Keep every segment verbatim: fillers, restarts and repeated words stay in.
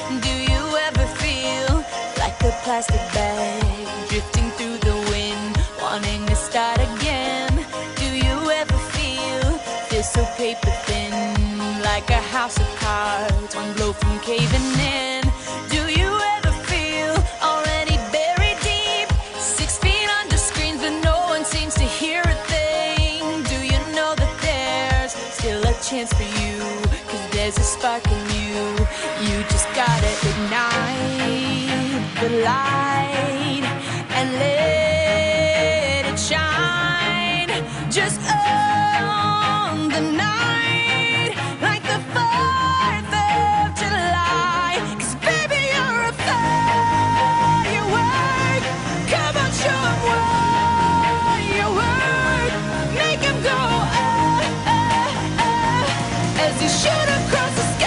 Do you ever feel like a plastic bag drifting through the wind, wanting to start again? Do you ever feel feel so paper thin, like a house of cards, one blow from caving in? Do you ever feel already buried deep, six feet under screens, but no one seems to hear a thing? Do you know that there's still a chance for you? 'Cause there's a spark in you. You just gotta ignite the light and let it shine. Just own the night like the fourth of July. 'Cause baby, you're a firework. Come on, show 'em what you work. Make 'em go ah, ah, ah, as you shoot across the sky.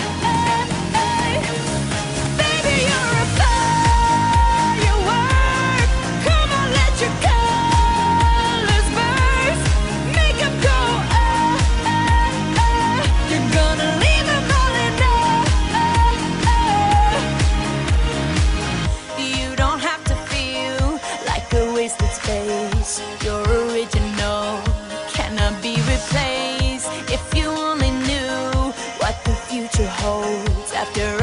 Baby, you're a firework. Come on, let your colors burst. Make 'em go ah, ah, ah. You're gonna leave 'em all in awe. You don't have to feel like a wasted space. You're original, cannot be replaced. If you only knew what the future holds after